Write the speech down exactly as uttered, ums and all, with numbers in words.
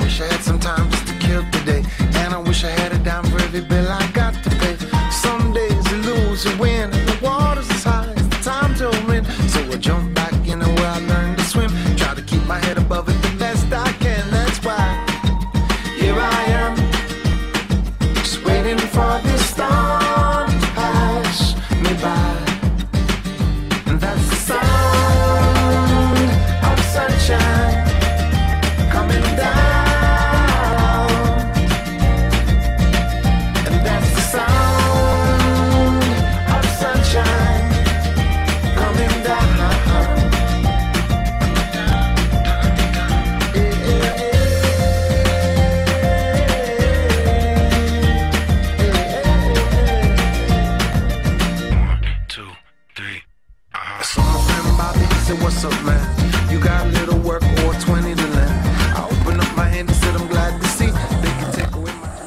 wish I had some time just to kill today. And I wish I had a dime for every bill I got to pay. Some days you lose, you win.